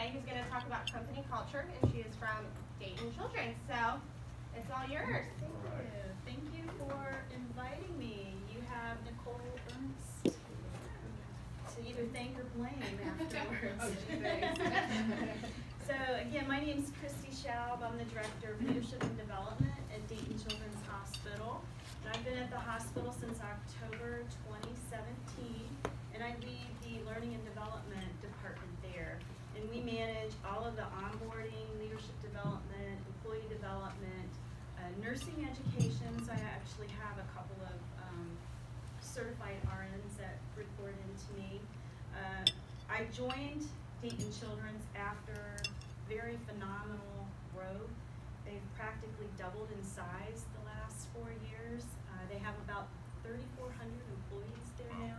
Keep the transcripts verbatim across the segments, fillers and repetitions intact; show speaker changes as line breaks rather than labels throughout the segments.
today who's going to talk about company culture, and she is from Dayton Children. So it's all yours.
Thank you. Thank you for inviting me. You have Nicole Ernst to either thank or blame afterwards.
Oh, gee, thanks.
So again, my name is Christy Schaub. I'm the Director of Leadership and Development at Dayton Children's Hospital. And I've been at the hospital since October twenty seventeen, and I lead the Learning and Development department there. And we manage all of the onboarding, leadership development, employee development, uh, nursing education. So I actually have a couple of um, certified R Ns that report into me. Uh, I joined Dayton Children's after very phenomenal growth. They've practically doubled in size the last four years. Uh, they have about thirty-four hundred employees there now,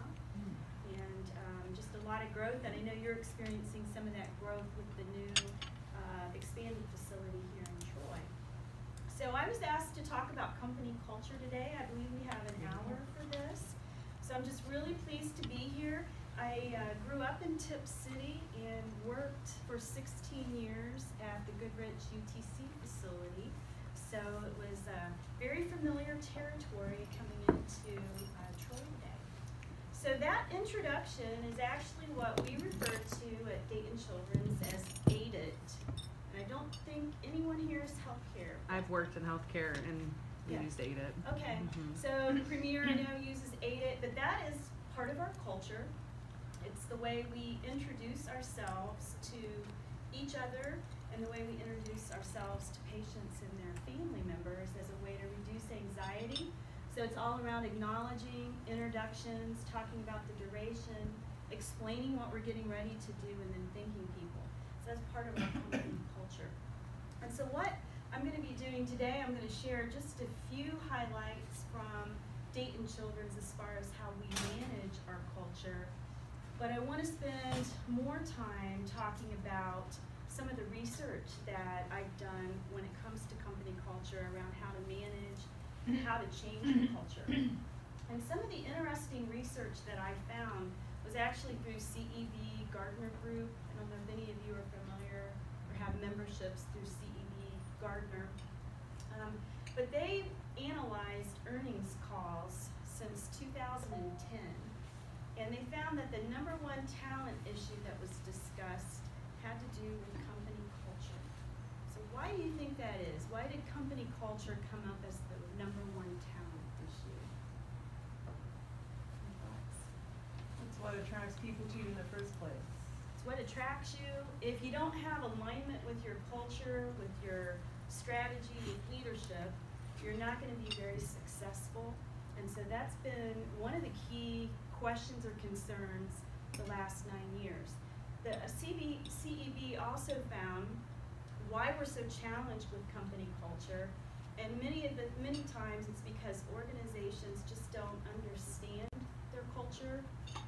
and um, just a lot of growth. And I know you're experiencing some of that growth with the new uh, expanded facility here in Troy. So I was asked to talk about company culture today. I believe we have an hour for this. So I'm just really pleased to be here. I uh, grew up in Tip City and worked for sixteen years at the Goodrich U T C facility. So it was uh, very familiar territory coming into uh, Troy today. So that introduction is actually what we refer to at Dayton Children's as AIDIT. And I don't think anyone here is healthcare.
I've worked in healthcare and
Yeah.
used AIDIT.
Okay,
Mm-hmm.
so the Premier I know uses AIDIT, but that is part of our culture. It's the way we introduce ourselves to each other and the way we introduce ourselves to patients and their family members as a way to reduce anxiety. So it's all around acknowledging, introductions, talking about the duration, explaining what we're getting ready to do, and then thanking people. So that's part of our company culture. And so what I'm going to be doing today, I'm going to share just a few highlights from Dayton Children's as far as how we manage our culture. But I want to spend more time talking about some of the research that I've done when it comes to company culture around how to manage and how to change the culture. And some of the interesting research that I found was actually through C E B Gardner Group. I don't know if any of you are familiar or have memberships through C E B Gardner. Um, but they analyzed earnings calls since two thousand ten. And they found that the number one talent issue that was discussed had to do with company culture. So why do you think that is? Why did company culture come up as the number one talent issue? Any thoughts?
That's what attracts people to you in the first place.
It's what attracts you. If you don't have alignment with your culture, with your strategy, with leadership, you're not going to be very successful. And so that's been one of the key questions or concerns the last nine years. The C E B also found why we're so challenged with company culture, and many of the many times it's because organizations just don't understand their culture,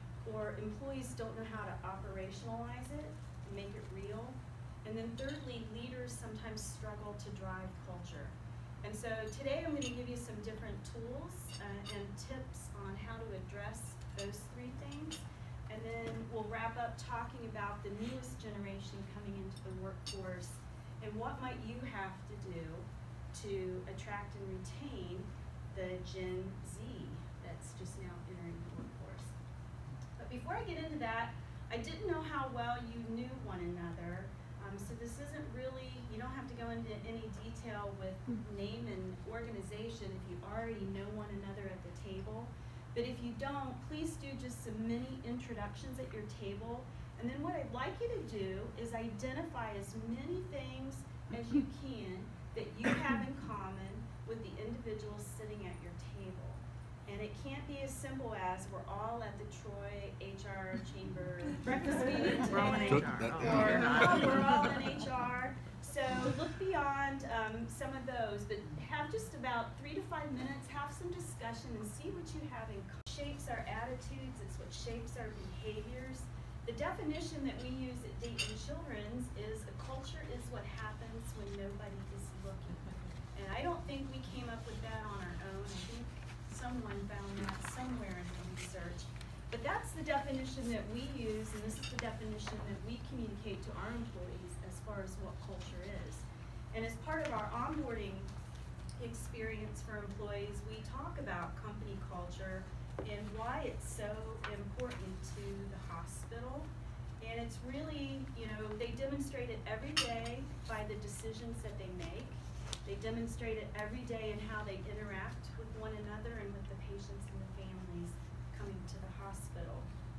or employees don't know how to operationalize it and make it real. And then thirdly, leaders sometimes struggle to drive culture. And so today I'm going to give you some different tools uh, and tips on how to address those three things. And then we'll wrap up talking about the newest generation coming into the workforce and what might you have to do to attract and retain the Gen Z that's just now entering the workforce. But before I get into that, I didn't know how well you knew one another. Um, so this isn't really, you don't have to go into any detail with name and organization if you already know one another at the table. But if you don't, please do just some mini introductions at your table. And then what I'd like you to do is identify as many things as you can that you have in common with the individuals sitting at your table. And it can't be as simple as we're all at the Troy H R Chamber breakfast meeting today.
We're all in H R.
Or oh, we're all in H R. So look beyond um, some of those, but have just about three to five minutes, have some discussion and see what you have in common. Shapes our attitudes, it's what shapes our behaviors. The definition that we use at Dayton Children's is a culture is what happens when nobody is looking. And I don't think we came up with that on our own. I think someone found that somewhere in the research. But that's the definition. definition that we use, and this is the definition that we communicate to our employees as far as what culture is. And as part of our onboarding experience for employees, we talk about company culture and why it's so important to the hospital. And it's really, you know, they demonstrate it every day by the decisions that they make. They demonstrate it every day in how they interact with one another and with the patients and the families coming to the hospital.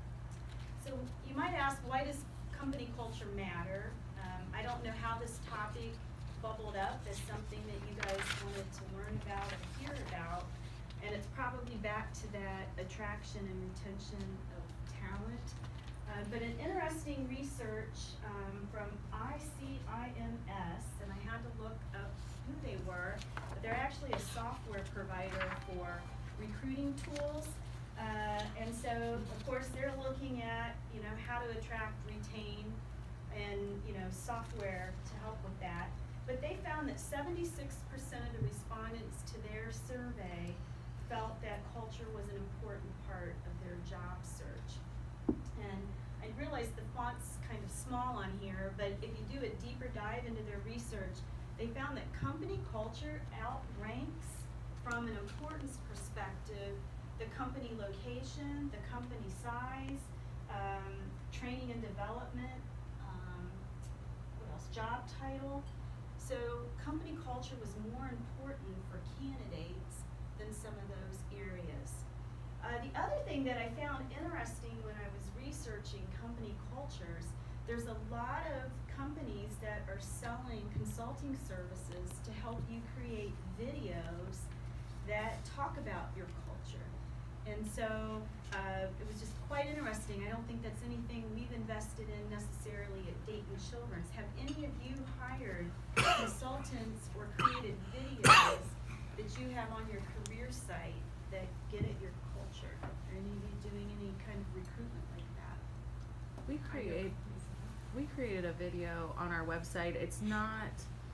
So you might ask, why does company culture matter? Um, I don't know how this topic bubbled up as something that you guys wanted to learn about or hear about. And it's probably back to that attraction and retention of talent. Uh, but an interesting research um, from I C I M S, and I had to look up who they were, but they're actually a software provider for recruiting tools. Uh, and so, of course, they're looking at, you know, how to attract, retain, and, you know, software to help with that. But they found that seventy-six percent of the respondents to their survey felt that culture was an important part of their job search. And I realize the font's kind of small on here, but if you do a deeper dive into their research, they found that company culture outranks, from an importance perspective, the company location, the company size, um, training and development, um, what else, job title. So company culture was more important for candidates than some of those areas. Uh, the other thing that I found interesting when I was researching company cultures, there's a lot of companies that are selling consulting services to help you create videos that talk about your culture. And so uh, it was just quite interesting. I don't think that's anything we've invested in necessarily at Dayton Children's. Have any of you hired consultants or created videos that you have on your career site that get at your culture? Are any of you doing any kind of recruitment like that?
We create, we created a video on our website. It's not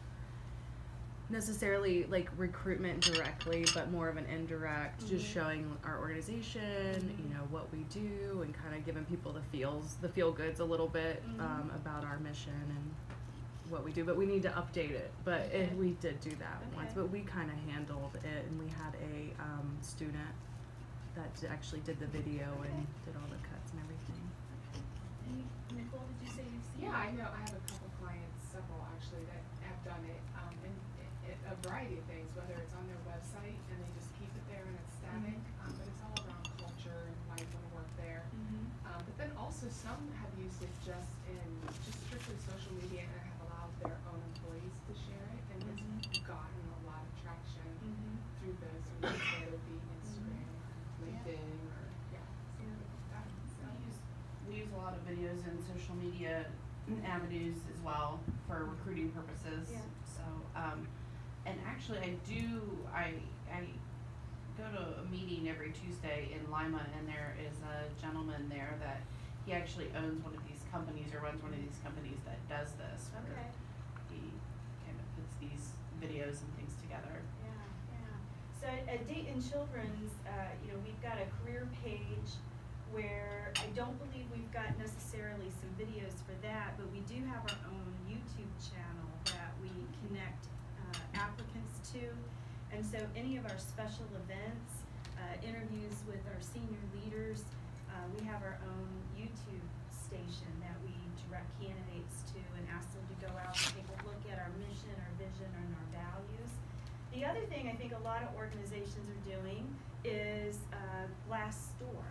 necessarily like recruitment directly, but more of an indirect, mm-hmm. just showing our organization, mm-hmm. you know, what we do, and kind of giving people the feels, the feel goods a little bit, mm-hmm. um, about our mission and what we do. But we need to update it. But
okay.
it, we did do that
okay.
once. But we kind of handled it, and we had a um, student that d- actually did the video
okay.
and did all the cuts and everything.
Any, Nicole, did you say you've seen
Yeah,
it?
I know. I have a couple clients, several actually, that have done it, um, and it, it, a variety of things, whether it's on their website and they just keep it there and it's static,
Mm-hmm.
um, but it's all around culture and why you want to work there.
Mm-hmm.
Um, but then also some have used it just in just strictly social media and have allowed their own employees to share it, and
Mhm.
it's gotten a lot of traction
Mm-hmm.
through the sort of whether it be Instagram or LinkedIn or yeah, some of that. So.
We use, we use a lot of videos and social media avenues as well for recruiting purposes.
Yeah.
So, um, and actually I do, I, I go to a meeting every Tuesday in Lima, and there is a gentleman there that he actually owns one of these companies or runs one of these companies that does this. where
Okay.
He kind of puts these videos and things together.
Yeah, yeah. So at, at Dayton Children's, uh, you know, we've got a career page where I don't believe we've got necessarily some videos for that, but we do have our own YouTube channel that we connect uh, applicants to. And so any of our special events, uh, interviews with our senior leaders, uh, we have our own YouTube station that we direct candidates to and ask them to go out and take a look at our mission, our vision, and our values. The other thing I think a lot of organizations are doing is uh, Glassdoor.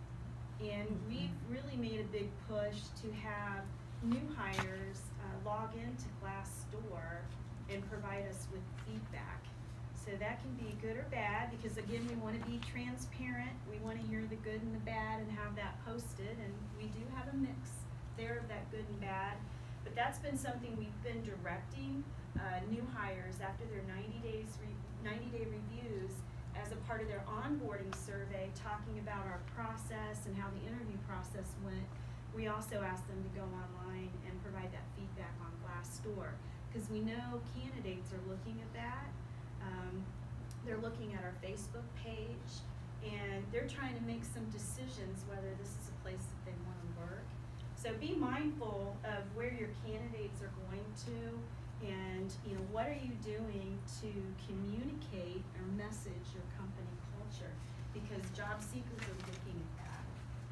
And we've really made a big push to have new hires uh, log into Glassdoor and provide us with feedback. So that can be good or bad, because again, we want to be transparent. We want to hear the good and the bad and have that posted, and we do have a mix there of that good and bad. But that's been something we've been directing uh, new hires after their ninety days, re ninety day reviews as a part of their onboarding survey, talking about our process and how the interview process went. We also asked them to go online and provide that feedback on Glassdoor, because we know candidates are looking at that. Um, they're looking at our Facebook page, and they're they're trying to make some decisions whether this is a place that they want to work. So be mindful of where your candidates are going to, and you know, what are you doing to communicate or message your company culture, because job seekers are looking at that.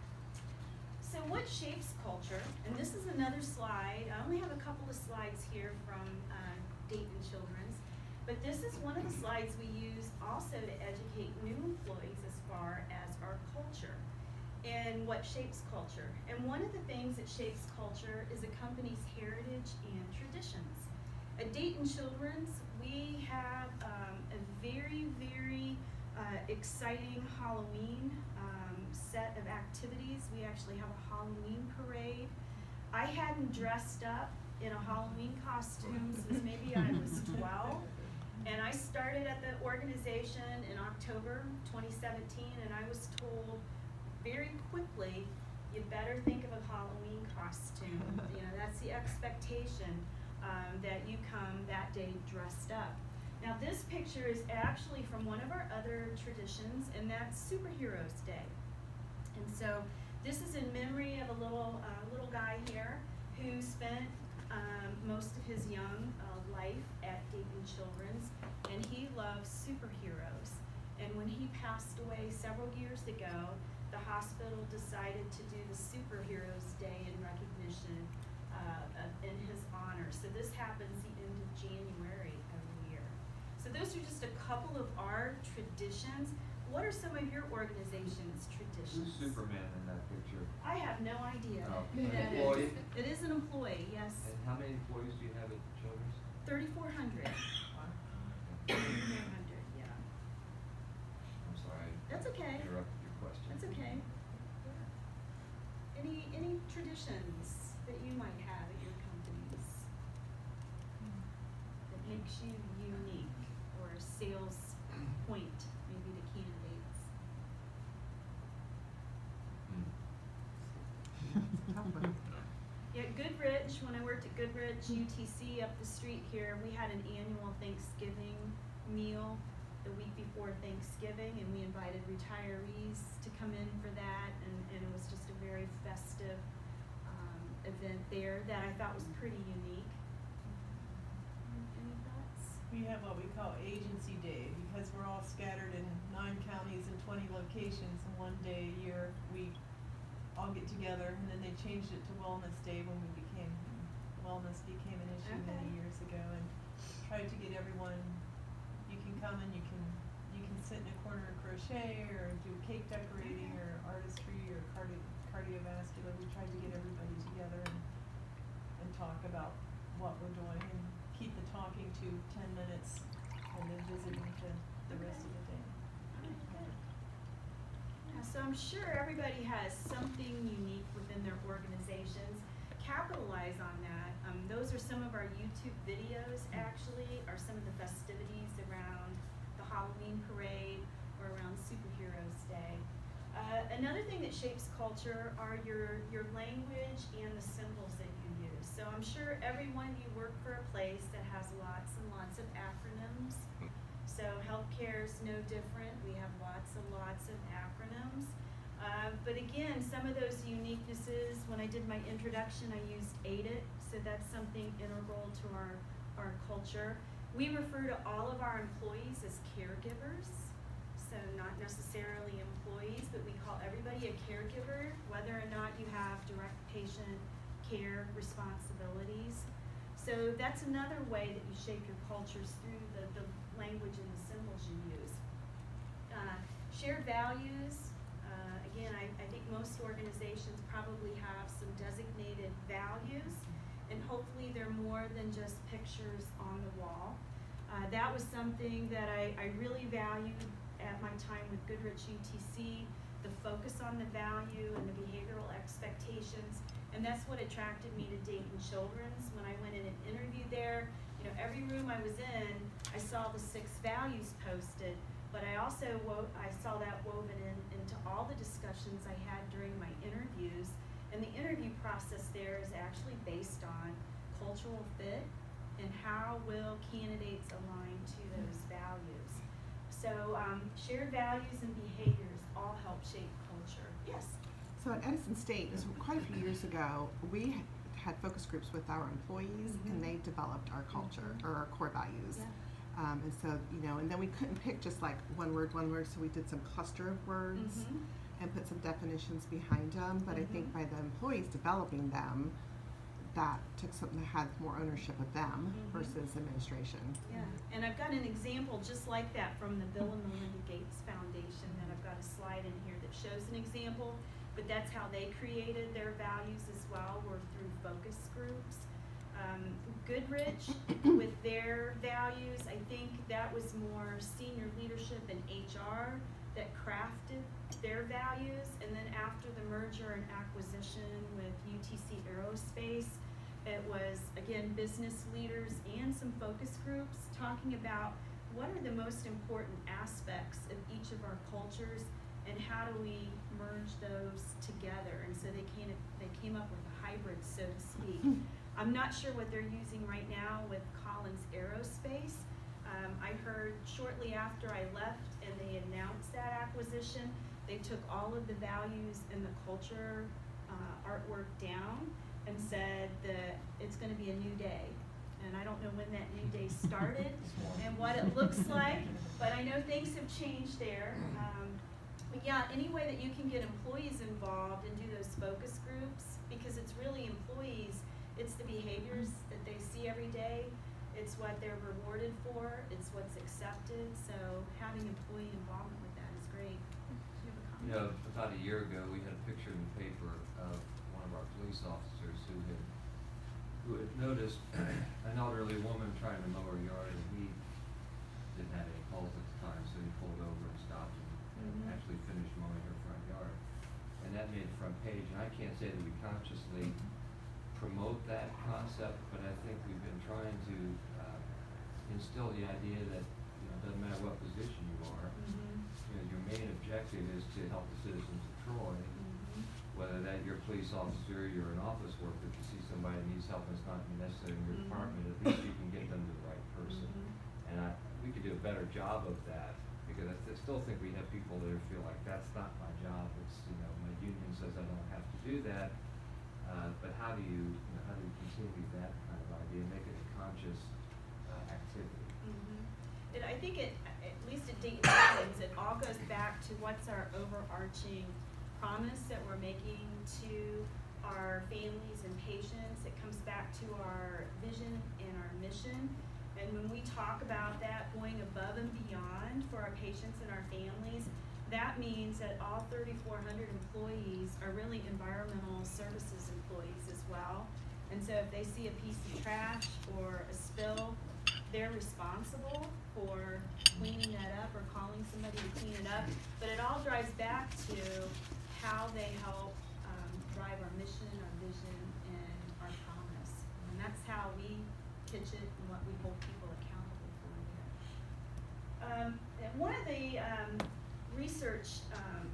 So what shapes culture? And this is another slide. I only have a couple of slides here from uh, Dayton Children's, but this is one of the slides we use also to educate new employees as far as our culture and what shapes culture. And one of the things that shapes culture is a company's heritage and traditions. At Dayton Children's, we have um, a very, very uh, exciting Halloween um, set of activities. We actually have a Halloween parade. I hadn't dressed up in a Halloween costume since maybe I was twelve. And I started at the organization in October twenty seventeen, and I was told very quickly, you better think of a Halloween costume. You know, that's the expectation. Um, that you come that day dressed up. Now this picture is actually from one of our other traditions, and that's Superheroes Day. And so this is in memory of a little uh, little guy here who spent um, most of his young uh, life at Dayton Children's, and he loves superheroes. And when he passed away several years ago, the hospital decided to do the Superheroes Day in recognition Uh, in his honor. So this happens the end of January every year. So those are just a couple of our traditions. What are some of your organization's traditions?
Who's Superman in that picture?
I have no idea.
Oh,
who
an
that is.
employee?
It is an employee, yes.
And how many employees do you have at Children's?
thirty-four hundred. thirty-four hundred, yeah.
I'm sorry. I
That's okay.
interrupted your question.
That's okay. Any any traditions that you might have at your companies that makes you unique, or a sales point maybe to candidates?
Hmm.
Yeah, Goodrich, when I worked at Goodrich U T C up the street here, we had an annual Thanksgiving meal the week before Thanksgiving, and we invited retirees to come in for that, and, and it was just a very festive um, event there that I thought was pretty unique. Any thoughts?
We have what we call Agency Day, because we're all scattered in nine counties and twenty locations, and one day a year we all get together, and then they changed it to Wellness Day when we became, wellness became an issue
Okay.
many years ago, and tried to get everyone, you can come and you can, you can sit in a corner and crochet, or do cake decorating,
Okay.
or artistry, or cardi- cardiovascular. We tried to get everybody together and, and talk about what we're doing, and keep the talking to ten minutes, and then visiting to the rest of the day.
Alright, good. Yeah, so I'm sure everybody has something unique within their organizations. Capitalize on that. Um, those are some of our YouTube videos, actually, are some of the festivities around the Halloween parade or around Superheroes Day. Uh, another thing that shapes culture are your, your language and the symbols that you use. So I'm sure every one of you work for a place that has lots and lots of acronyms. So healthcare is no different. We have lots and lots of acronyms. Uh, but again, some of those uniquenesses, when I did my introduction, I used A D I T, so that's something integral to our, our culture. We refer to all of our employees as caregivers, so not necessarily employees, but we call everybody a caregiver, whether or not you have direct patient care responsibilities. So that's another way that you shape your cultures through the, the language and the symbols you use. Uh, shared values, uh, again, I, I think most organizations probably have some designated values, and hopefully they're more than just pictures on the wall. Uh, that was something that I, I really valued at my time with Goodrich U T C, the focus on the value and the behavioral expectations. And that's what attracted me to Dayton Children's. When I went in and interviewed there, you know, every room I was in, I saw the six values posted, but I also wo I saw that woven in into all the discussions I had during my interviews. And the interview process there is actually based on cultural fit and how will candidates align to those values. So um, shared values and behaviors all help shape culture. Yes.
So at Edison State, this was quite a few years ago, we had focus groups with our employees,
Mhm.
and they developed our culture or our core values.
Yeah.
Um, and so, you know, and then we couldn't pick just like one word, one word, so we did some cluster of words
Mhm.
and put some definitions behind them. But I think
Mhm.
by the employees developing them, that took something that had more ownership of them
Mhm.
versus administration.
Yeah, and I've got an example just like that from the Bill and Melinda Gates Foundation that I've got a slide in here that shows an example, but that's how they created their values as well, were through focus groups. Um, Goodrich, with their values, I think that was more senior leadership and H R that crafted their values, and then after the merger and acquisition with U T C Aerospace, it was, again, business leaders and some focus groups talking about what are the most important aspects of each of our cultures and how do we merge those together. And so they came, they came up with a hybrid, so to speak. I'm not sure what they're using right now with Collins Aerospace. Um, I heard shortly after I left and they announced that acquisition, they took all of the values and the culture uh, artwork down and said that it's going to be a new day. And I don't know when that new day started and what it looks like, but I know things have changed there. Um, but yeah, any way that you can get employees involved and do those focus groups, because it's really employees, it's the behaviors that they see every day, it's what they're rewarded for, it's what's accepted, so having employee involvement with that is great. Do you have a comment?
You know, about a year ago, we had a picture in the paper of one of our police officers who had, who had noticed an elderly woman trying to mow her yard, and he didn't have any calls at the time, so he pulled over and stopped and, and
Mhm.
actually finished mowing her front yard. And that made the front page, and I can't say that we consciously promote that concept, but I think we've been trying to uh, instill the idea that, you know, it doesn't matter what position you are,
Mhm.
you know, your main objective is to help the citizens of Troy,
Mhm.
whether that you're a police officer, you're an office worker, if you see somebody that needs help and it's not necessarily in your
Mhm.
department, at least you can get them to the right person.
Mhm.
And I, we could do a better job of that, because I th- still think we have people that feel like, that's not my job, it's, you know, my union says I don't have to do that. Uh, but how do you, you know, how do you continue that kind of idea, make it a conscious uh, activity?
Mhm. And I think it, at least at Dayton Children, it all goes back to what's our overarching promise that we're making to our families and patients. It comes back to our vision and our mission. And when we talk about that, going above and beyond for our patients and our families, that means that all thirty-four hundred employees are really environmental services employees as well. And so if they see a piece of trash or a spill, they're responsible for cleaning that up or calling somebody to clean it up. But it all drives back to how they help um, drive our mission, our vision, and our promise. And that's how we pitch it and what we hold people accountable for here. Um, and one of the um, research um,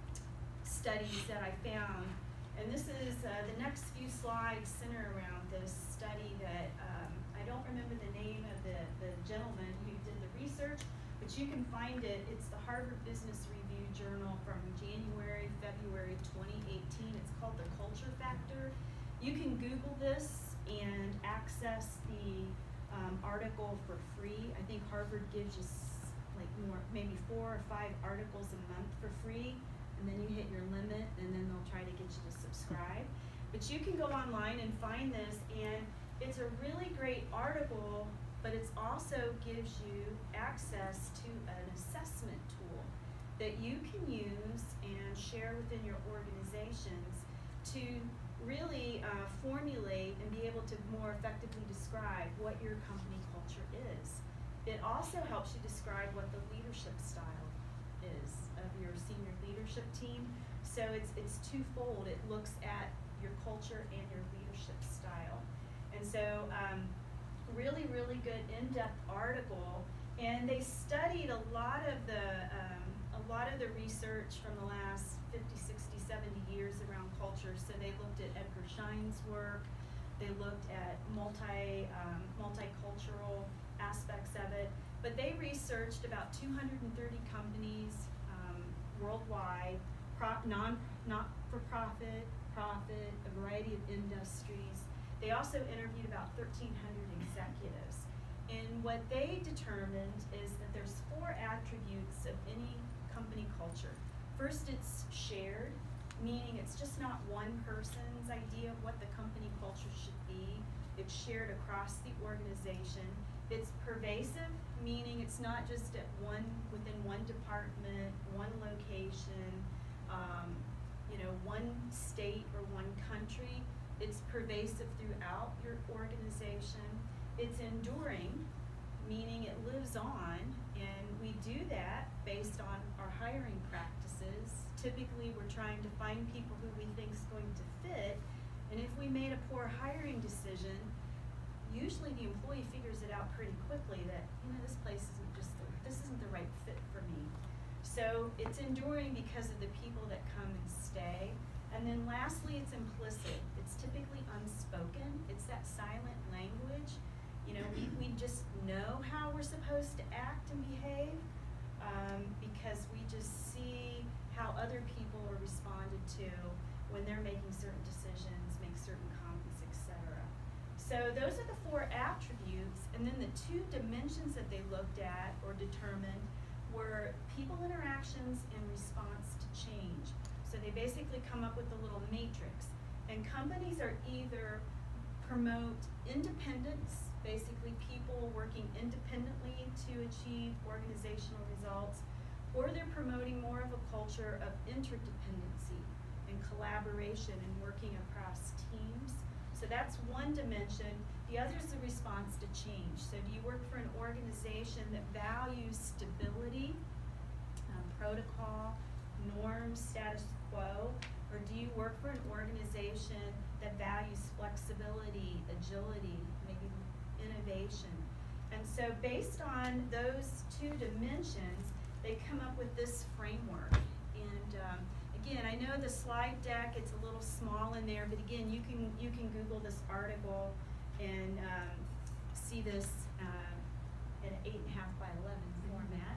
studies that I found, and this is uh, the next few slides center around this study that um, I don't remember the name of the, the gentleman who did the research, but you can find it. It's the Harvard Business Review Journal from January, February twenty eighteen. It's called The Culture Factor. You can Google this and access the um, article for free. I think Harvard gives you like more, maybe four or five articles a month for free, and then you hit your limit, and then they'll try to get you to subscribe. But you can go online and find this, and it's a really great article, but it also gives you access to an assessment tool that you can use and share within your organizations to really uh, formulate and be able to more effectively describe what your company culture is. It also helps you describe what the leadership style is of your senior leadership team. So it's it's twofold. It looks at your culture and your leadership style. And so um, really, really good in-depth article. And they studied a lot of the um, a lot of the research from the last fifty, sixty, seventy years around culture. So they looked at Edgar Schein's work. They looked at multi um, multicultural aspects of it, but they researched about two hundred thirty companies um, worldwide pro, non, not for profit, profit, a variety of industries. They also interviewed about thirteen hundred executives. And what they determined is that there's four attributes of any company culture. First, it's shared, meaning it's just not one person's idea of what the company culture should be. It's shared across the organization. It's pervasive, meaning it's not just at one, within one department, one location, um, you know, one state or one country. It's pervasive throughout your organization. It's enduring, meaning it lives on, and we do that based on our hiring practices. Typically, we're trying to find people who we think is going to fit, and if we made a poor hiring decision, usually the employee figures it out pretty quickly that, you know, this place isn't just, the, this isn't the right fit for me. So it's enduring because of the people that come and stay. And then lastly, it's implicit. It's typically unspoken. It's that silent language. You know, we, we just know how we're supposed to act and behave um, because we just see how other people are responded to when they're making certain decisions, make certain comments, et cetera. So those are the four attributes, and then the two dimensions that they looked at or determined were people interactions in response to change. So they basically come up with a little matrix, and companies are either promote independence, basically people working independently to achieve organizational results, or they're promoting more of a culture of interdependency and collaboration and working across teams. So that's one dimension. The other is the response to change. So do you work for an organization that values stability, um, protocol, norms, status quo, or do you work for an organization that values flexibility, agility, maybe innovation? And so based on those two dimensions, they come up with this framework. And um, again, I know the slide deck, it's a little small in there, but again, you can you can Google this article and um, see this uh, in an eight and a half by eleven format.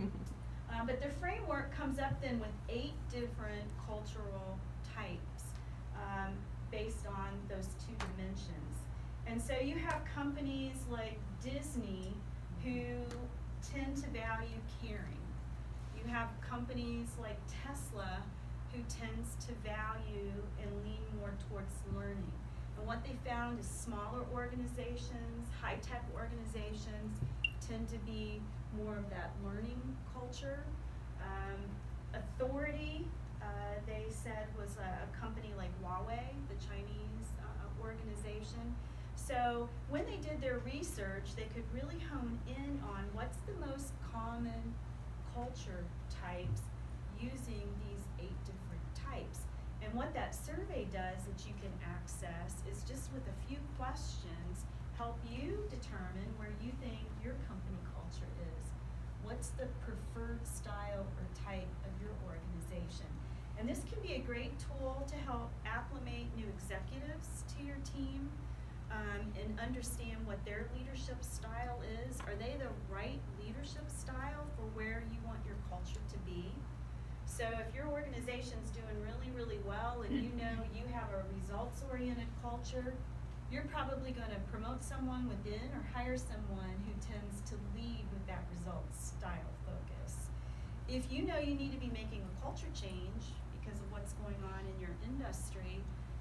uh, but the framework comes up then with eight different cultural types um, based on those two dimensions. And so you have companies like Disney who tend to value caring. You have companies like Tesla who tends to value and lean more towards learning. And what they found is smaller organizations, high-tech organizations tend to be more of that learning culture. Um, authority, uh, they said, was a, a company like Huawei, the Chinese uh, organization. So when they did their research, they could really hone in on what's the most common culture types using these eight different types. And what that survey does that you can access is just with a few questions help you determine where you think your company culture is. What's the preferred style or type of your organization? And this can be a great tool to help acclimate new executives to your team um, and understand what their leadership style is. Are they the right leadership style for where you want your culture to be? So if your organization's doing really, really well and you know you have a results-oriented culture, you're probably going to promote someone within or hire someone who tends to lead with that results style focus. If you know you need to be making a culture change because of what's going on in your industry,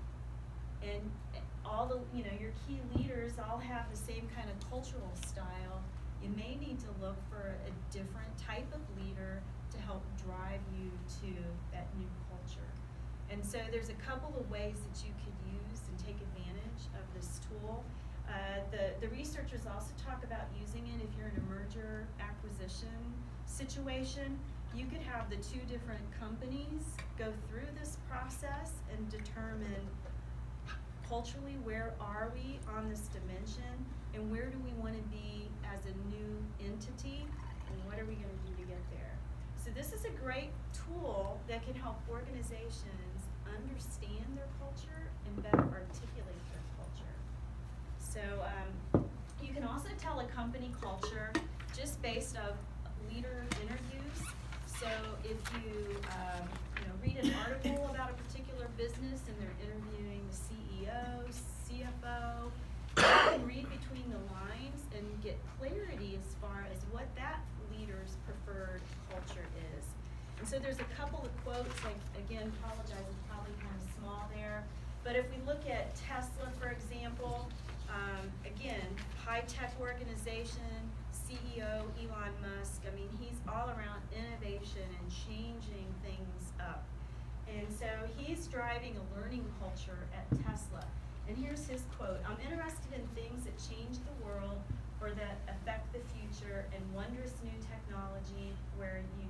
and all the, you know, your key leaders all have the same kind of cultural style, you may need to look for a different type of leader to help drive you to that new culture. And so there's a couple of ways that you could use and take advantage of this tool. Uh, the, the researchers also talk about using it if you're in a merger acquisition situation. You could have the two different companies go through this process and determine culturally where are we on this dimension and where do we want to be as a new entity and what are we going to do to get there. So this is a great tool that can help organizations understand their culture and better articulate their culture. So um, you can also tell a company culture just based on leader interviews. So if you um, you know, read an article about a particular business and they're interviewing the C E O, C F O, you can read between the lines and get clarity as far as what that leader's preferred culture is. And so there's a couple of quotes, like, again, apologize, it's probably kind of small there. But if we look at Tesla, for example, um, again, high-tech organization, C E O Elon Musk, I mean, he's all around innovation and changing things up. And so he's driving a learning culture at Tesla. And here's his quote: "I'm interested in things that change the world or that affect the future, and wondrous new technology where you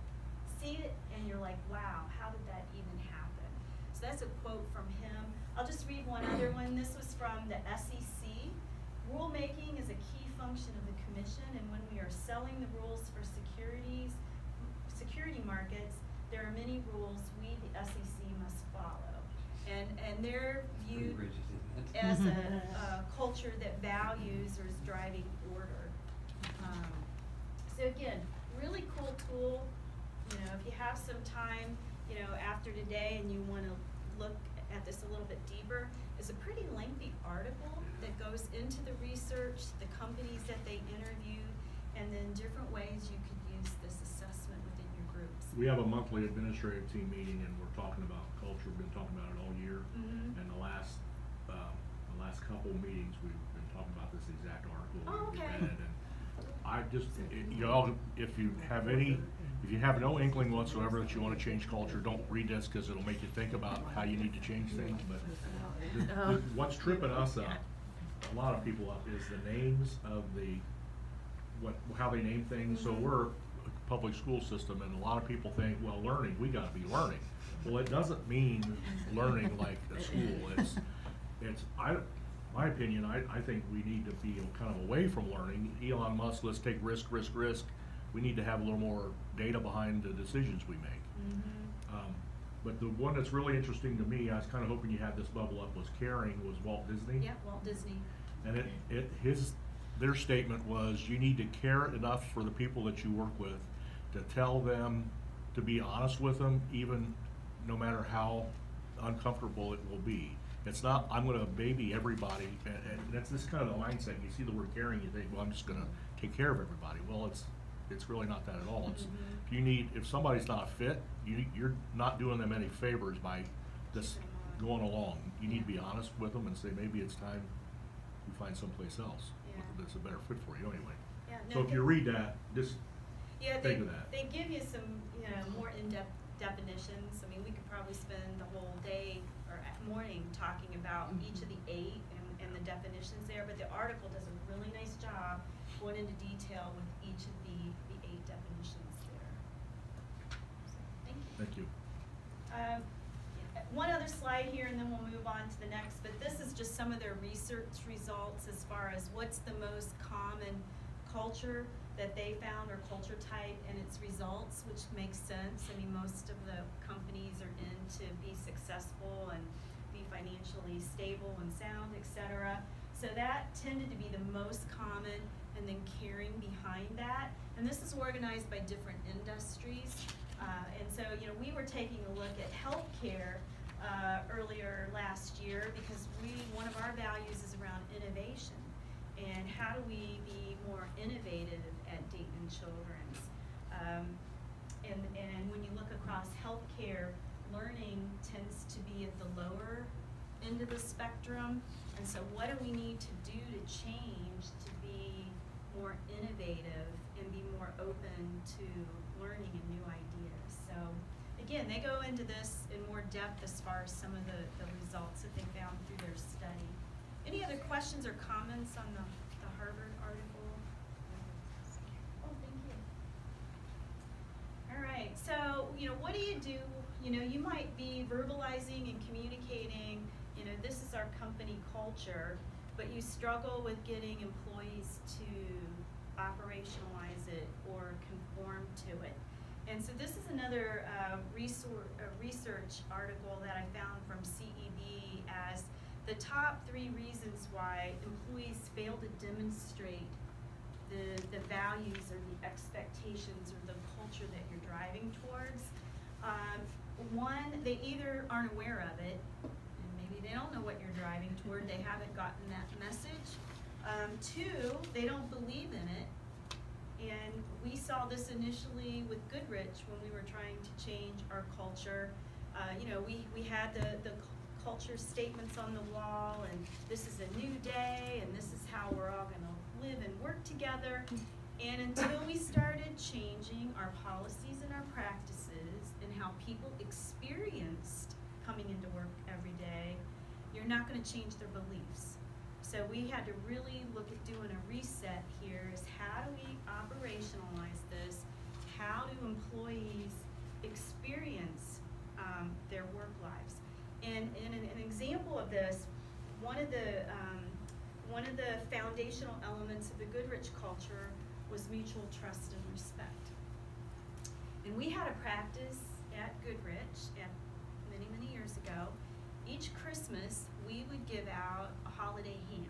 see it and you're like, wow, how did that even happen?" So that's a quote from him. I'll just read one other one. This was from the S E C. "Rulemaking is a key function of the Commission, and when we are selling the rules for securities, security markets, there are many rules we, the S E C, must follow." And, and they're viewed
Pretty rigid, isn't it?
as a, a culture that values or is driving order. Um, so again, really cool tool. You know, if you have some time, you know, after today and you want to look at this a little bit deeper, it's a pretty lengthy article that goes into the research, the companies that they interviewed, and then different ways you could use this assessment within your groups.
We have a monthly administrative team meeting, and we're talking about culture. We've been talking about it all year.
Mm-hmm.
And the last, uh, the last couple of meetings, we've been talking about this exact article.
Oh,
we
okay.
read, and I just, it, you know, if you have any, if you have no inkling whatsoever that you want to change culture, don't read this because it'll make you think about how you need to change things. But the, the, what's tripping us up, a lot of people up, is the names of the, what, how they name things. So we're a public school system, and a lot of people think, well, learning, we got to be learning. Well, it doesn't mean learning like a school. It's, it's, I, my opinion, I, I think we need to be kind of away from learning. Elon Musk, let's take risk, risk, risk. We need to have a little more data behind the decisions we make.
Mm-hmm.
Um, but the one that's really interesting to me, I was kind of hoping you had this bubble up, was caring, was Walt Disney.
Yeah, Walt Disney.
And it, it, his, their statement was, you need to care enough for the people that you work with to tell them, to be honest with them, even no matter how uncomfortable it will be. It's not, I'm gonna baby everybody, and, and that's this kind of the mindset. You see the word caring, you think, well, I'm just gonna take care of everybody. Well, it's, it's really not that at all. It's,
Mhm.
if you need, if somebody's not fit, you, you're not doing them any favors by just going along. You need to be honest with them and say, maybe it's time you find someplace else
Yeah.
that's a better fit for you anyway.
Yeah,
So
no,
if you
they-
read that, just
Yeah, they,
think of that.
they give you some, you know, more in-depth definitions. I mean, we could probably spend the whole day or at morning talking about each of the eight and, and the definitions there, but the article does a really nice job going into detail with each of the, the eight definitions there. So, thank you.
Thank you.
Um, one other slide here and then we'll move on to the next, but this is just some of their research results as far as what's the most common culture that they found, or culture type, and its results, which makes sense. I mean, most of the companies are in to be successful and be financially stable and sound, et cetera. So that tended to be the most common, and then caring behind that. And this is organized by different industries. Uh, and so, you know, we were taking a look at healthcare uh, earlier last year because we, one of our values is around innovation. And how do we be more innovative at Dayton Children's? Um, and, and when you look across healthcare, learning tends to be at the lower end of the spectrum. And so what do we need to do to change to be more innovative and be more open to learning and new ideas? So again, they go into this in more depth as far as some of the, the results that they found through their study. Any other questions or comments on the, the Harvard article? Oh, thank you. All right, so, you know, what do you do? You know, you might be verbalizing and communicating, you know, this is our company culture, but you struggle with getting employees to operationalize it or conform to it. And so this is another uh, resource, uh, research article that I found from C E B as the top three reasons why employees fail to demonstrate the, the values or the expectations or the culture that you're driving towards. Um, one, they either aren't aware of it, and maybe they don't know what you're driving toward, they haven't gotten that message. Um, two, they don't believe in it. And we saw this initially with Goodrich when we were trying to change our culture. Uh, you know, we, we had the, the culture statements on the wall, and this is a new day, and this is how we're all gonna live and work together. And until we started changing our policies and our practices and how people experienced coming into work every day, you're not gonna change their beliefs. So we had to really look at doing a reset here, is how do we operationalize this? How do employees experience um, their work lives? And, and an, an example of this, one of the um, one of the foundational elements of the Goodrich culture was mutual trust and respect. And we had a practice at Goodrich at many, many years ago. Each Christmas, we would give out a holiday ham,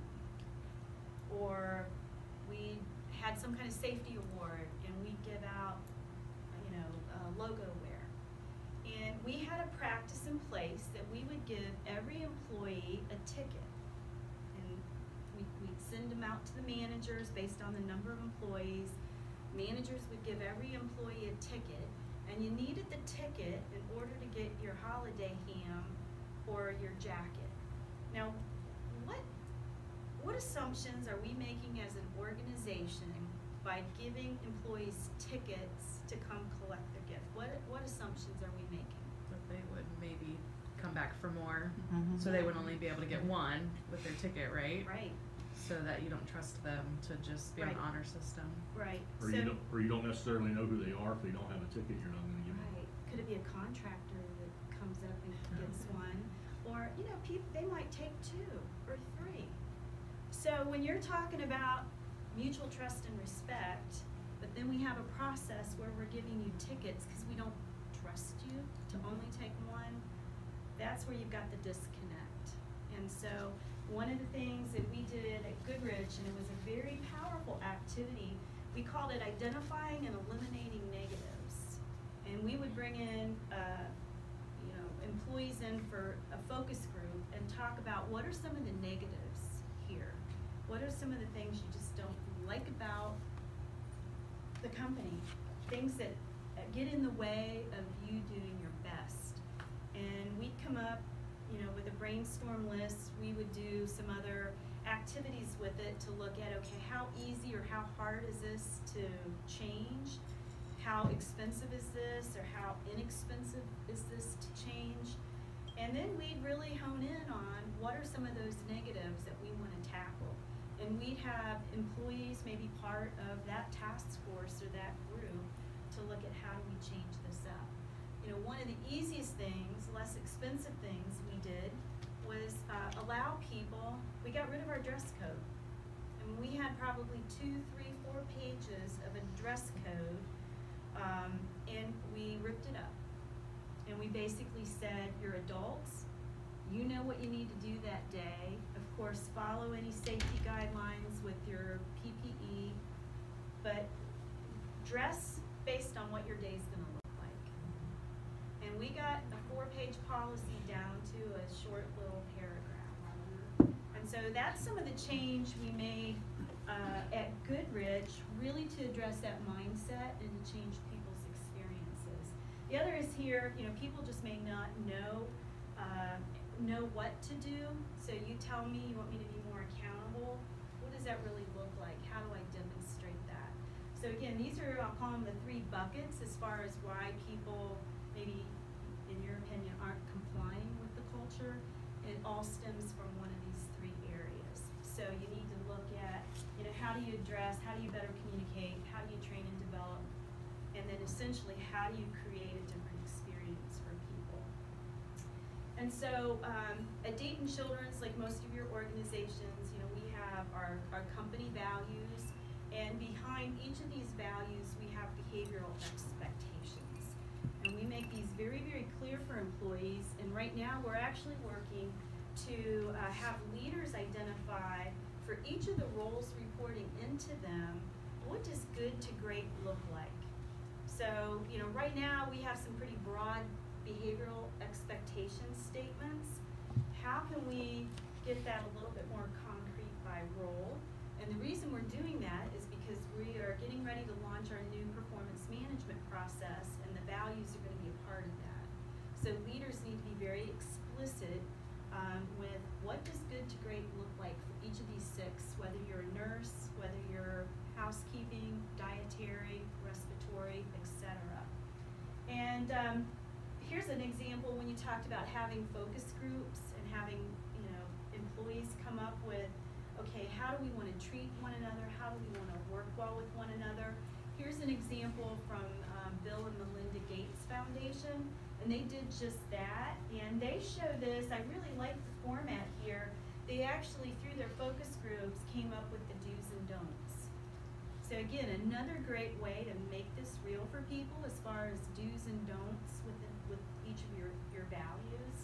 or we had some kind of safety award, and we'd give out, you know, uh, logo wear. And we had a practice in place that we would give every employee a ticket, and we, we'd send them out to the managers based on the number of employees. Managers would give every employee a ticket, and you needed the ticket in order to get your holiday ham or your jacket. Now, what what assumptions are we making as an organization by giving employees tickets to come collect their gift? What what assumptions are we making?
That they would maybe come back for more,
Mhm.
so they would only be able to get one with their ticket, right?
Right,
So that you don't trust them to just be on
Right.
an honor system.
right.
Or
so,
you don't, or you don't necessarily know who they are. If they don't have a ticket, you're not gonna give them.
right. Could it be a contractor that comes up and gets one? Or, you know, people, they might take two or three. So when you're talking about mutual trust and respect, but then we have a process where we're giving you tickets because we don't trust you to only take one, that's where you've got the disconnect. And so one of the things that we did at Goodrich, and it was a very powerful activity, we called it identifying and eliminating negatives. And we would bring in, uh, you know, employees in for a focus group and talk about what are some of the negatives here? What are some of the things you just don't like about the company? Things that uh, get in the way of you doing your best. And we'd come up, you know, with a brainstorm list. We would do some other activities with it to look at, okay, how easy or how hard is this to change? How expensive is this, or how inexpensive is this to change? And then we'd really hone in on what are some of those negatives that we want to tackle. And we'd have employees maybe part of that task force or that group to look at how do we change this up. You know, one of the easiest things, less expensive things we did was uh, allow people, we got rid of our dress code. And we had probably two, three, four pages of a dress code. Um, and we ripped it up, and we basically said, you're adults, you know what you need to do that day. Of course, follow any safety guidelines with your P P E, but dress based on what your day's gonna look like. And we got a four-page policy down to a short little paragraph. And so that's some of the change we made Uh, at Goodrich, really to address that mindset and to change people's experiences. The other is here, you know, people just may not know uh, know what to do. So you tell me you want me to be more accountable. What does that really look like? How do I demonstrate that? So again, these are, I'll call them the three buckets as far as why people maybe, in your opinion, aren't complying with the culture. It all stems from one of these three areas. So you need to look at, you know, how do you address, how do you better communicate, how do you train and develop, and then essentially how do you create a different experience for people. And so um, at Dayton Children's, like most of your organizations, you know, we have our, our company values, and behind each of these values we have behavioral expectations. And we make these very, very clear for employees, and right now we're actually working to uh, have leaders identify for each of the roles reporting into them, what does good to great look like? So, you know, right now we have some pretty broad behavioral expectation statements. How can we get that a little bit more concrete by role? And the reason we're doing that is because we are getting ready to launch our new performance management process, and the values are going to be a part of that. So leaders need to be very explicit um, with what does good to great look like for each of these six, whether you're a nurse, whether you're housekeeping, dietary, respiratory, et cetera. And um, here's an example when you talked about having focus groups and having, you know, employees come up with, okay, how do we want to treat one another? How do we want to work well with one another? Here's an example from um, Bill and Melinda Gates Foundation, and they did just that. And they show this, I really like the format here. They actually, through their focus groups, came up with the do's and don'ts. So again, another great way to make this real for people as far as do's and don'ts with, with each of your, your values.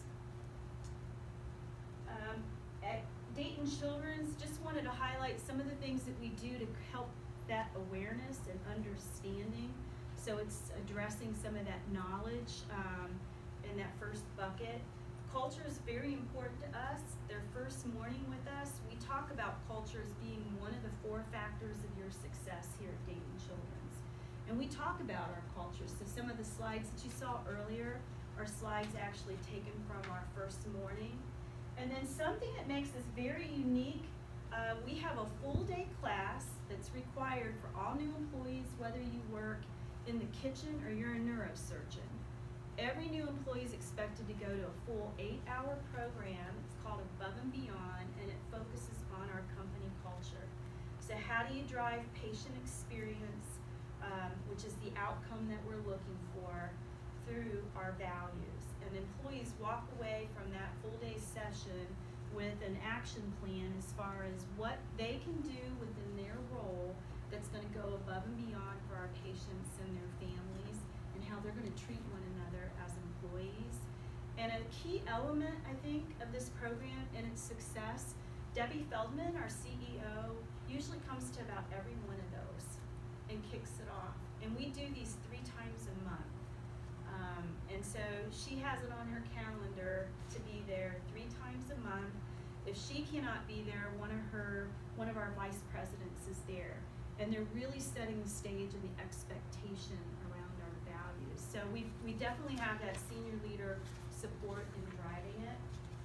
Um, at Dayton Children's, just wanted to highlight some of the things that we do to help that awareness and understanding. So it's addressing some of that knowledge um, in that first bucket. Culture is very important to us. Their first morning with us, we talk about culture as being one of the four factors of your success here at Dayton Children's. And we talk about our culture. So some of the slides that you saw earlier are slides actually taken from our first morning. And then something that makes us very unique, uh, we have a full day class that's required for all new employees, whether you work in the kitchen or you're a neurosurgeon. Every new employee is expected to go to a full eight hour program. It's called Above and Beyond, and it focuses on our company culture. So how do you drive patient experience, um, which is the outcome that we're looking for, through our values? And employees walk away from that full day session with an action plan as far as what they can do within their role that's going to go above and beyond for our patients and their families, and how they're going to treat one another as employees. And a key element, I think, of this program and its success, Debbie Feldman, our C E O, usually comes to about every one of those and kicks it off. And we do these three times a month. Um, and so she has it on her calendar to be there three times a month. If she cannot be there, one of her, one of our vice presidents is there. And they're really setting the stage and the expectation around our values. So we we definitely have that senior leader support in driving it.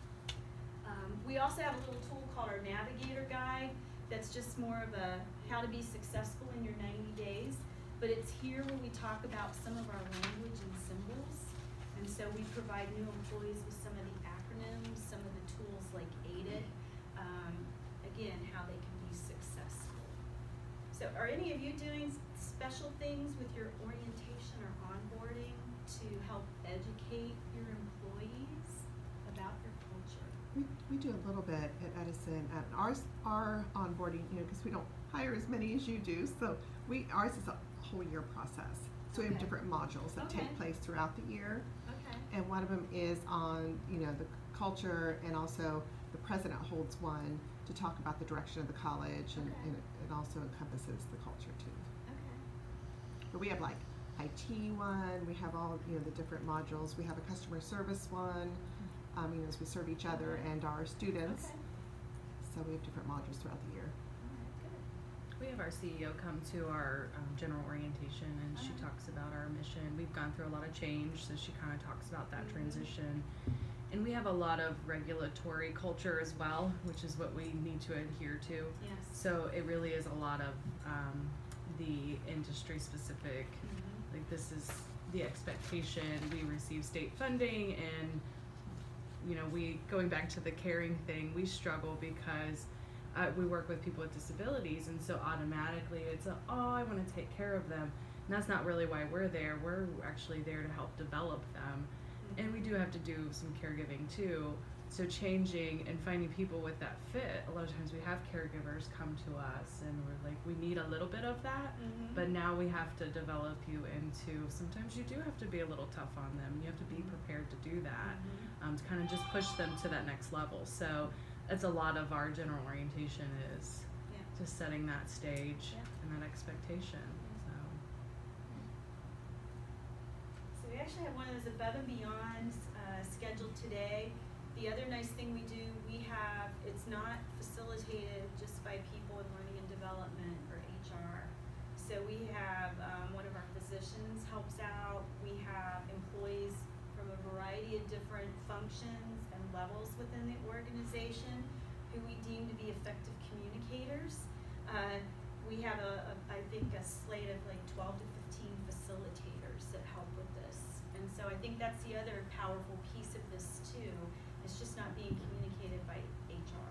Um, we also have a little tool called our Navigator Guide that's just more of a how to be successful in your ninety days. But it's here where we talk about some of our language and symbols. And so we provide new employees with some of the acronyms, some of the tools like AID IT, um, again, how they can be successful. So are any of you doing special things with your orientation or onboarding to help educate your employees about your culture?
We, we do a little bit at Edison. At ours, our onboarding, you know, because we don't hire as many as you do, so we ours is a whole year process. So we have
Okay.
different modules that
Okay.
take place throughout the year.
Okay.
And one of them is on, you know, the culture, and also the president holds one to talk about the direction of the college, and,
Okay.
and it, it also encompasses the culture too.
Okay.
But we have like I T one, we have all, you know, the different modules. We have a customer service one, um, you know, as we serve each other
Okay.
and our students.
Okay.
So we have different modules throughout the year.
All right, good.
We have our C E O come to our um, general orientation, and she
Uh-huh.
talks about our mission. We've gone through a lot of change, so she kind of talks about that
Mhm.
transition. And we have a lot of regulatory culture as well, which is what we need to adhere to.
Yes.
So it really is a lot of um, the industry specific.
Mhm.
Like, this is the expectation. We receive state funding, and you know, we going back to the caring thing, we struggle because uh, we work with people with disabilities, and so automatically it's a, oh, I want to take care of them. And that's not really why we're there. We're actually there to help develop them. And we do have to do some caregiving too. So changing and finding people with that fit, a lot of times we have caregivers come to us and we're like, we need a little bit of that,
Mhm.
but now we have to develop you into, sometimes you do have to be a little tough on them. You have to be prepared to do that,
Mhm.
um, to kind of just push them to that next level. So that's a lot of our general orientation is
Yeah.
just setting that stage
Yeah.
and that expectation. So
So we actually have one of those above and beyonds uh, scheduled today. The other nice thing we do, we have, it's not facilitated just by people in learning and development or H R. So we have um, one of our physicians helps out. We have employees from a variety of different functions and levels within the organization who we deem to be effective communicators. Uh, we have a, a, I think, a slate of like twelve to fifteen facilitators that help with this. And so I think that's the other powerful piece of this too. It's just not being communicated by H R.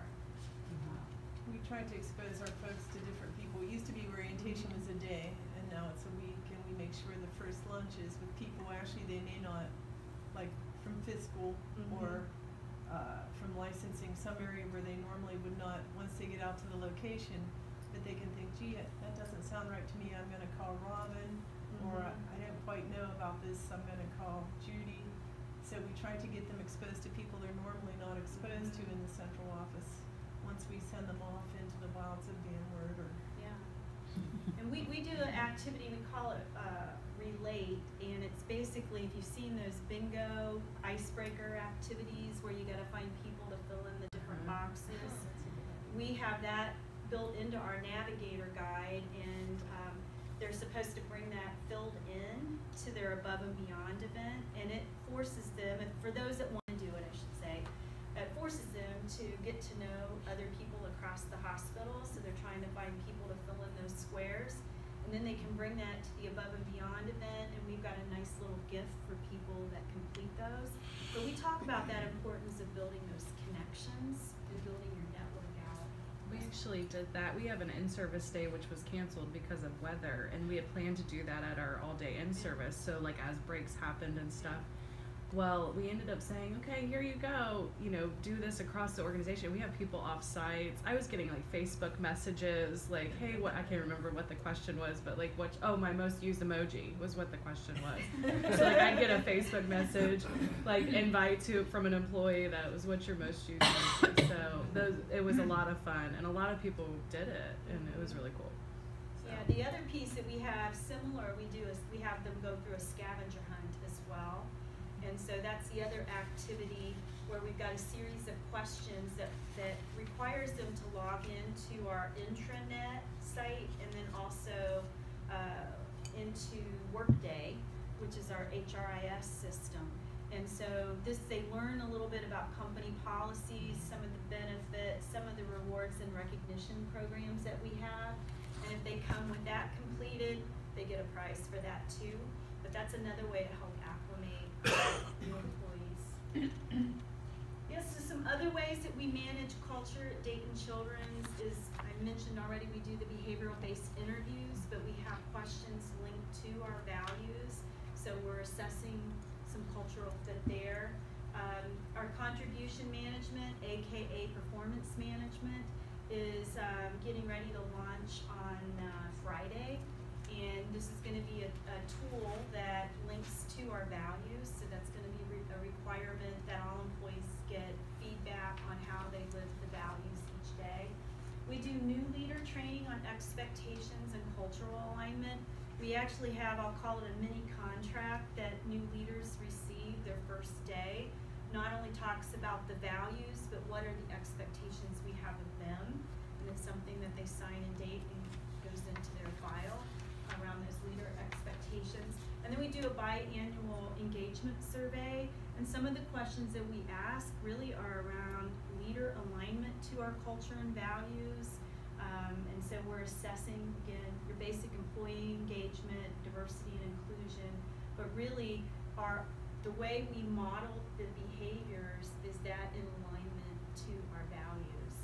We tried to expose our folks to different people. It used to be orientation was a day, and now it's a week, and we make sure the first lunch is with people actually they may not, like from fiscal
Mm-hmm.
or uh, from licensing, some area where they normally would not, once they get out to the location, that they can think, gee, that doesn't sound right to me, I'm gonna call Robin,
Mm-hmm.
or I didn't quite know about this, I'm gonna call Judy. So we try to get them exposed to people they're normally not exposed to in the central office, once we send them off into the wilds of Van Wert or.
Yeah. And we, we do an activity, we call it uh, Relate, and it's basically, if you've seen those bingo icebreaker activities where you gotta find people to fill in the different boxes, we have that built into our navigator guide, and um, they're supposed to bring that filled in to their above and beyond event, and it forces them, and for those that want to do it, I should say, it forces them to get to know other people across the hospital, so they're trying to find people to fill in those squares, and then they can bring that to the above and beyond event, and we've got a nice little gift for people that complete those. But we talk about that importance of building those connections and building your network out.
We actually did that. We have an in-service day which was canceled because of weather, and we had planned to do that at our all-day in-service. So like as breaks happened and stuff, well, we ended up saying, okay, here you go, you know, do this across the organization. We have people off sites. I was getting like Facebook messages, like, hey, what, I can't remember what the question was, but like, what, oh, my most used emoji was what the question was. So like, I'd get a Facebook message, like, invite to, from an employee that was, what's your most used emoji? So those, it was a lot of fun, and a lot of people did it, and it was really cool. So.
Yeah, the other piece that we have similar, we do is we have them go through a scavenger hunt as well. And so that's the other activity where we've got a series of questions that, that requires them to log into our intranet site and then also uh, into Workday, which is our H R I S system. And so this, they learn a little bit about company policies, some of the benefits, some of the rewards and recognition programs that we have. And if they come with that completed, they get a prize for that too. But that's another way to help acclimate new employees. Yes, so some other ways that we manage culture at Dayton Children's is, I mentioned already, we do the behavioral-based interviews, but we have questions linked to our values. So we're assessing some cultural fit there. Um, our contribution management, aka performance management, is um, getting ready to launch on uh, Friday. And this is going to be a, a tool that links to our values, so that's going to be re a requirement that all employees get feedback on how they live the values each day. We do new leader training on expectations and cultural alignment. We actually have, I'll call it a mini contract that new leaders receive their first day. Not only talks about the values, but what are the expectations we have of them, and it's something that they sign and date and goes into their file around those leader expectations. And then we do a biannual engagement survey, and some of the questions that we ask really are around leader alignment to our culture and values. Um, and so we're assessing, again, your basic employee engagement, diversity and inclusion, but really our, the way we model the behaviors is that in alignment to our values.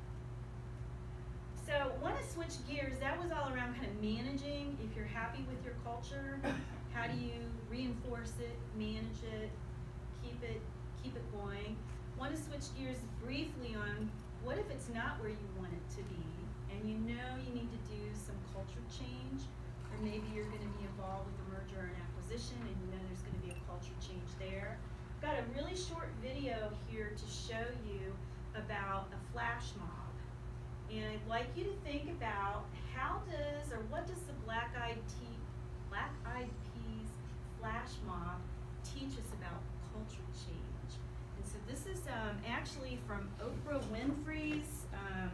So want to switch gears, that was all around kind of managing. If you're happy with your culture, how do you reinforce it, manage it, keep it, keep it going? Want to switch gears briefly on what if it's not where you want it to be, and you know you need to do some culture change, or maybe you're going to be involved with a merger and acquisition, and you know there's going to be a culture change there. I've got a really short video here to show you about a flash mob. And I'd like you to think about how does, or what does the Black Eyed Tea, Black Eyed Peas flash mob teach us about culture change. And so this is um, actually from Oprah Winfrey's um,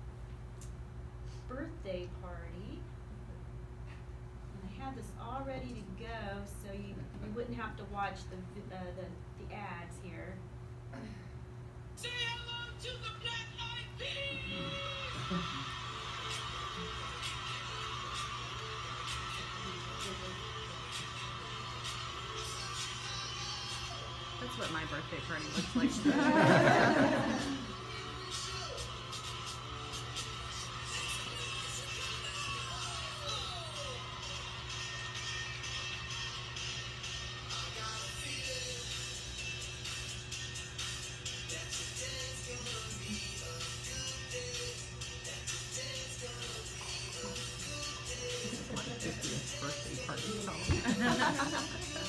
birthday party. And I had this all ready to go, so you, you wouldn't have to watch the, vi- uh, the, the ads here.
Say hello to the Black Eyed Peas!
That's what my birthday party looks like.
fiftieth birthday party song.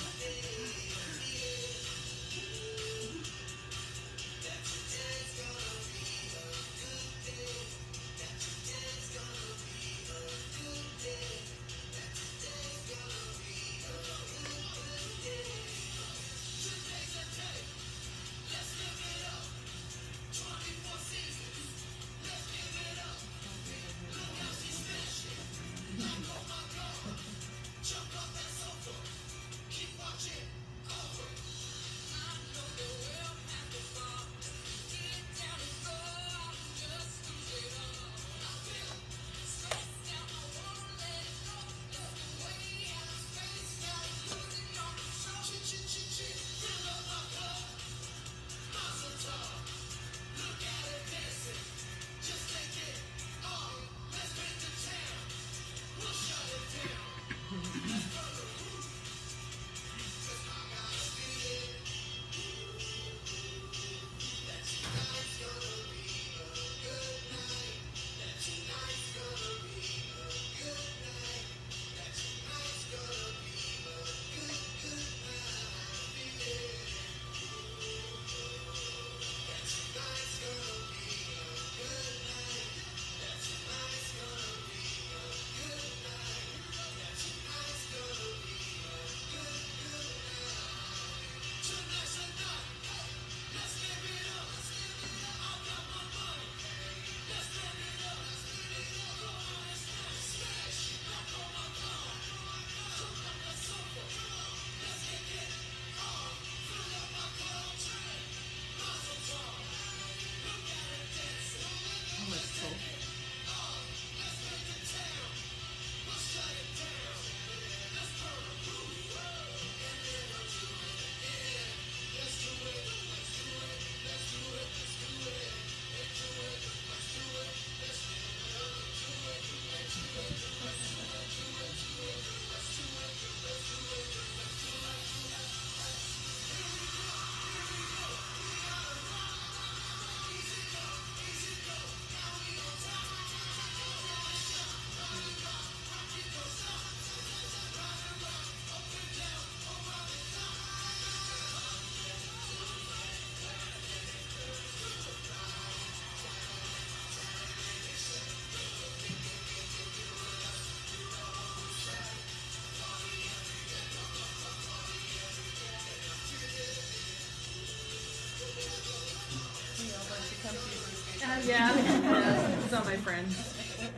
Uh, yeah, yeah, it's on my friends.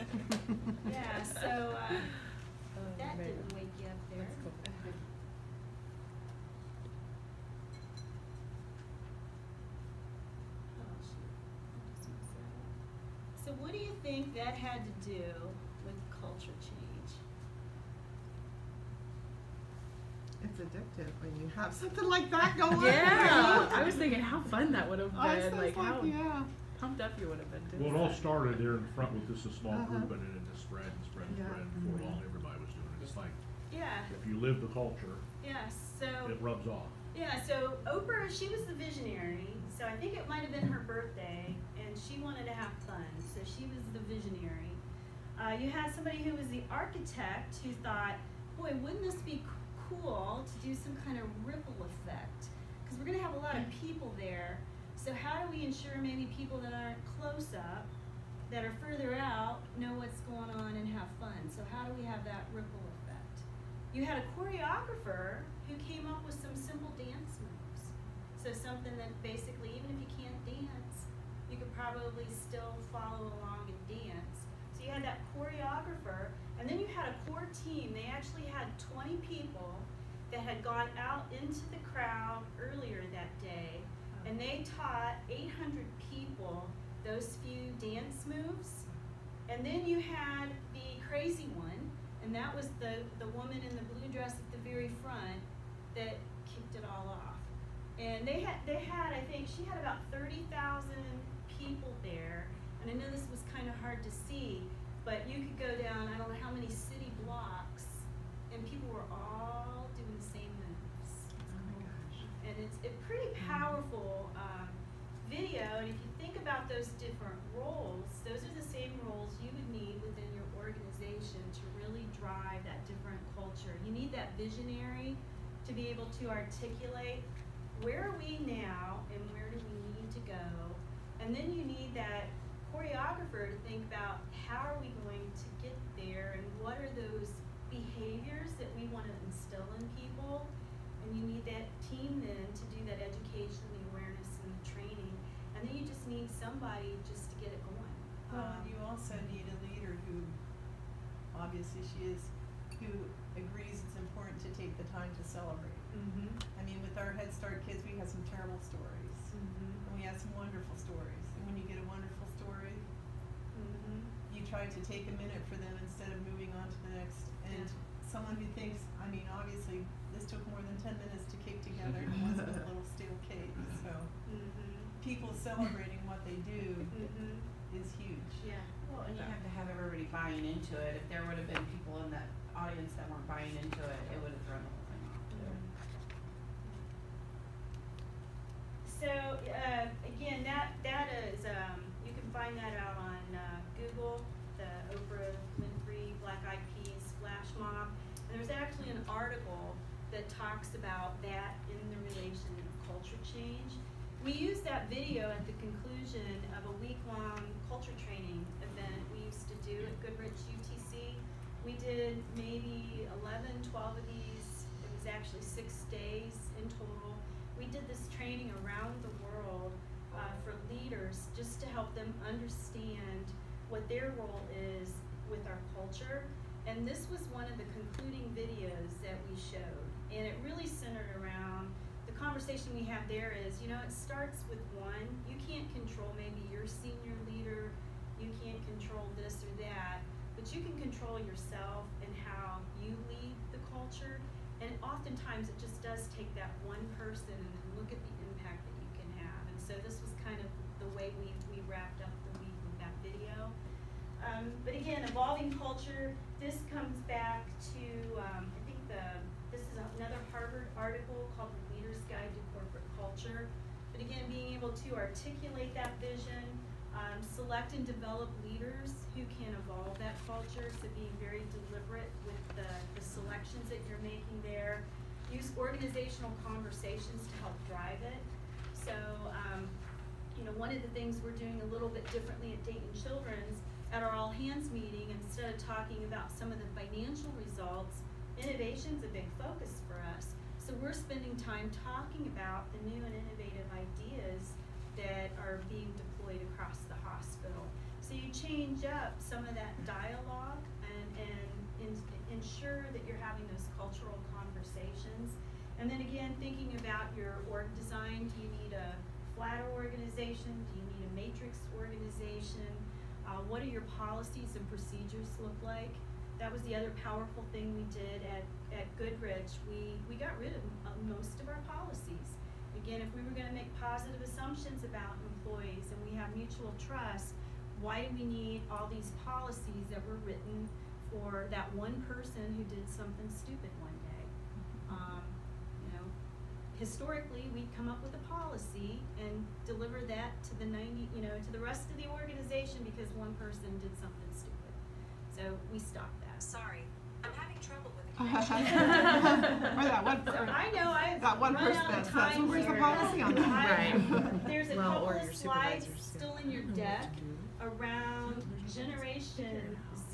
Yeah, so uh, that
man.
didn't wake you up there. Oh, shoot. So what do you think that had to do with culture change?
It's addictive when you have something like that going on.
Yeah, I was thinking how fun that would have
I was
been,
just
like how
yeah.
pumped up you would have been doing
Well, it all
that.
started there in the front with just a small
Uh-huh.
group and then it just spread and spread and
Yeah.
spread. And before long, everybody was doing it. It's like,
Yeah,
if you live the culture,
yeah, so.
it rubs off.
Yeah, so Oprah, she was the visionary. So I think it might have been her birthday, and she wanted to have fun. So she was the visionary. Uh, you had somebody who was the architect who thought, boy, wouldn't this be c- cool to do some kind of ripple effect? Because we're going to have a lot of people there. So how do we ensure maybe people that aren't close up, that are further out, know what's going on and have fun? So how do we have that ripple effect? You had a choreographer who came up with some simple dance moves. So something that basically, even if you can't dance, you could probably still follow along and dance. So you had that choreographer, and then you had a core team. They actually had twenty people that had gone out into the crowd earlier that day, and they taught eight hundred people those few dance moves. And then you had the crazy one, and that was the, the woman in the blue dress at the very front that kicked it all off. And they had, they had, I think, she had about thirty thousand people there. And I know this was kind of hard to see, but you could go down, I don't know how many city blocks, and people were all doing the same moves.
Oh my gosh.
And it's a pretty powerful um, video, and if you think about those different roles, those are the same roles you would need within your organization to really drive that different culture. You need that visionary to be able to articulate where are we now and where do we need to go, and then you need that choreographer to think about how are we going to get there and what are those behaviors that we want to instill in people, and you need that team then to do that education, the awareness, and the training, and then you just need somebody just to get it going.
Well,
Um,
you also need a leader who, obviously she is, who agrees it's important to take the time to celebrate.
mhm,
I mean, with our Head Start kids, we have some terrible stories,
mhm,
and we have some wonderful stories. And when you get a wonderful story,
mhm.
you try to take a minute for them instead of moving on to the next. And
Yeah.
someone who thinks, I mean, obviously, this took more than ten minutes to kick together, and it wasn't a little stale cake. So
Mhm.
people celebrating what they do
Mhm.
is huge.
Yeah.
Well, and you have to have everybody buying into it. If there would have been people in that audience that weren't buying into it, it would have thrown the whole thing off too.
So uh, again, that that is um, you can find that out on uh, Google, the Oprah Winfrey Black Eyed Peas flash mob. And there's actually an article that talks about that in the relation of culture change. We used that video at the conclusion of a week-long culture training event we used to do at Goodrich U T C. We did maybe eleven, twelve of these. It was actually six days in total. We did this training around the world uh, for leaders just to help them understand what their role is with our culture. And this was one of the concluding videos that we showed. And it really centered around the conversation we have there is, you know, it starts with one. You can't control maybe your senior leader. You can't control this or that. But you can control yourself and how you lead the culture. And oftentimes it just does take that one person and then look at the impact that you can have. And so this was kind of the way we, we wrapped up the week with that video. Um, but again, evolving culture, this comes back to, um, I think the, this is another Harvard article called The Leader's Guide to Corporate Culture. But again, being able to articulate that vision, um, select and develop leaders who can evolve that culture, so being very deliberate with the, the selections that you're making there. Use organizational conversations to help drive it. So, um, you know, one of the things we're doing a little bit differently at Dayton Children's, at our all hands meeting, instead of talking about some of the financial results, innovation's a big focus for us. So we're spending time talking about the new and innovative ideas that are being deployed across the hospital. So you change up some of that dialogue and, and in, ensure that you're having those cultural conversations. And then again, thinking about your org design, do you need a flatter organization? Do you need a matrix organization? Uh, what do your policies and procedures look like? That was the other powerful thing we did at, at Goodrich. We, we got rid of uh, most of our policies. Again, if we were gonna make positive assumptions about employees and we have mutual trust, why do we need all these policies that were written for that one person who did something stupid one day? Um, you know, historically, we'd come up with a policy and deliver that to the ninety, you know, to the rest of the organization because one person did something stupid. So we stopped that.
Sorry, I'm having trouble with the
Or
connection.
that one,
So
or
I know I've
that one
run
person
out
that
of
says,
time
well, where's the
here.
policy on that?
I-
Right.
There's a
Well,
couple
or
of
your
slides
supervisors too.
still in your deck around Generation Z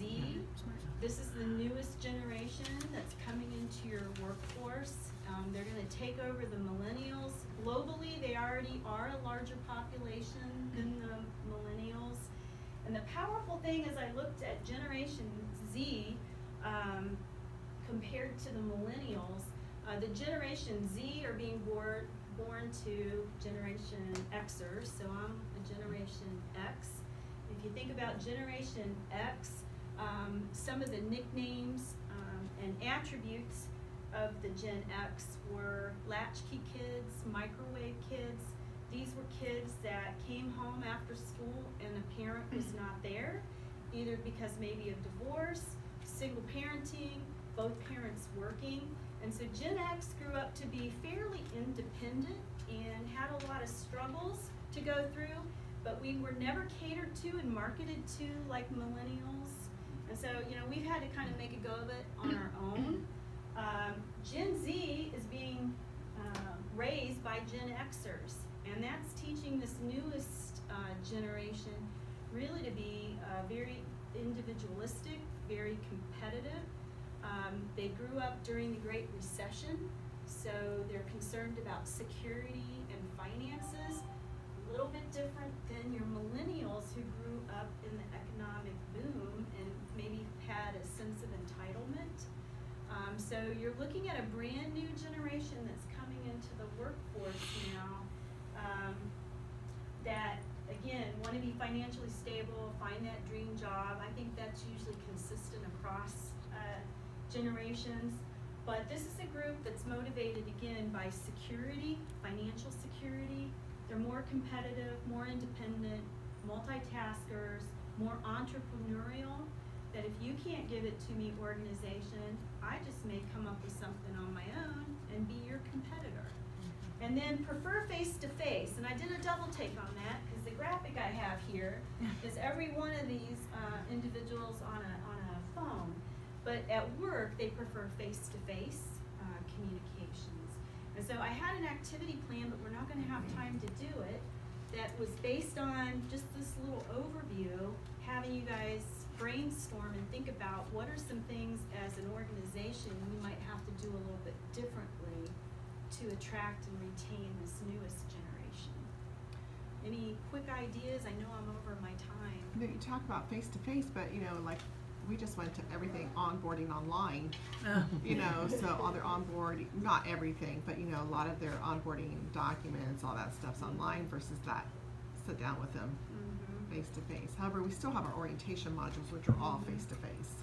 Z. This is the newest generation that's coming into your workforce. Um, they're going to take over the millennials. Globally, they already are a larger population than the millennials. And the powerful thing is I looked at Generation Z um, compared to the millennials. Uh, the Generation Z are being born, born to Generation Xers, so I'm a Generation X. If you think about Generation X, um, some of the nicknames um, and attributes of the Gen X were latchkey kids, microwave kids. These were kids that came home after school and a parent was not there, either because maybe of divorce, single parenting, both parents working. And so Gen X grew up to be fairly independent and had a lot of struggles to go through, but we were never catered to and marketed to like millennials. And so, you know, we've had to kind of make a go of it on our own. Um, Gen Z is being uh, raised by Gen Xers, and that's teaching this newest uh, generation really to be uh, very individualistic, very competitive. Um, they grew up during the Great Recession, so they're concerned about security and finances. A little bit different than your millennials who grew up in the economic boom and maybe had a sense of entitlement. Um, so you're looking at a brand new generation that's coming into the workforce now um, that, again, want to be financially stable, find that dream job. I think that's usually consistent across uh, generations. But this is a group that's motivated, again, by security, financial security. They're more competitive, more independent, multitaskers, more entrepreneurial. That if you can't give it to me, organization, I just may come up with something on my own and be your competitor. And then prefer face-to-face, and I did a double take on that because the graphic I have here is every one of these uh, individuals on a, on a phone. But at work, they prefer face-to-face uh, communications. And so I had an activity plan, but we're not gonna have time to do it, that was based on just this little overview, having you guys brainstorm and think about what are some things as an organization we might have to do a little bit differently to attract and retain this newest generation. Any quick ideas? I know I'm over my time.
You know, you talk about face-to-face, but, you know, like, we just went to everything onboarding online, you know, so all their onboarding, not everything, but, you know, a lot of their onboarding documents, all that stuff's online versus that, sit down with them
Mm-hmm.
face-to-face. However, we still have our orientation modules, which are all face-to-face.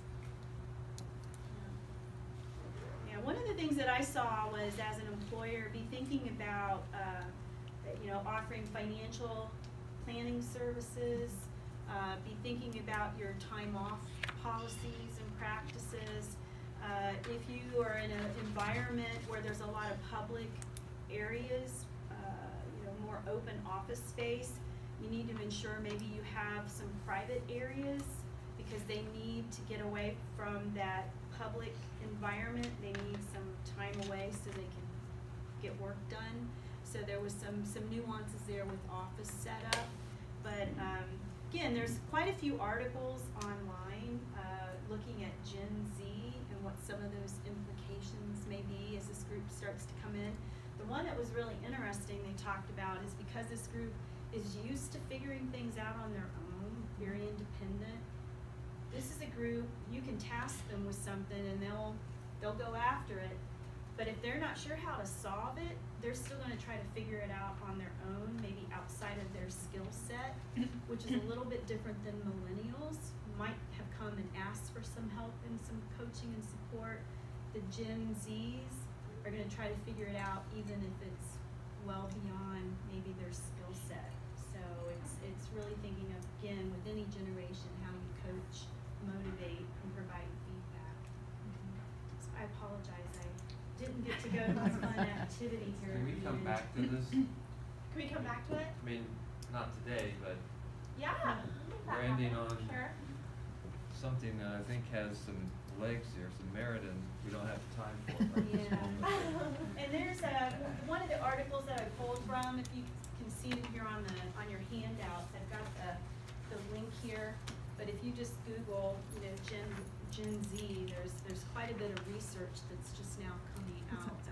Yeah, one of the things that I saw was, as an employer, be thinking about, uh, you know, offering financial planning services, uh, be thinking about your time off policies and practices. Uh, if you are in an environment where there's a lot of public areas, uh, you know, more open office space, you need to ensure maybe you have some private areas because they need to get away from that public environment. They need some time away so they can get work done. So there was some, some nuances there with office setup. But um, again, there's quite a few articles online uh, looking at Gen Z and what some of those implications may be as this group starts to come in. The one that was really interesting they talked about is because this group is used to figuring things out on their own, very independent. This is a group, you can task them with something and they'll they'll go after it. But if they're not sure how to solve it, they're still gonna try to figure it out on their own, maybe outside of their skill set, which is a little bit different than millennials, who might have come and asked for some help and some coaching and support. The Gen Zs are gonna try to figure it out even if it's well beyond maybe their skill set. So it's it's really thinking of, again, with any generation, how you coach, motivate, and provide feedback. So I apologize, I didn't get to go to my fun activity here.
Can we
at the
come
end.
back to this?
Can we come back to it?
I mean, not today, but
Yeah. we'll make that
we're ending
happen.
on
Sure.
something that I think has some legs here, some merit, and we don't have time for it right this
Yeah.
moment.
And there's a, one of the articles that I pulled from, if you can see it here on the, on your handouts, I've got the, the link here. But if you just Google, you know, Gen, Gen Z, there's, there's quite a bit of research that's just now coming out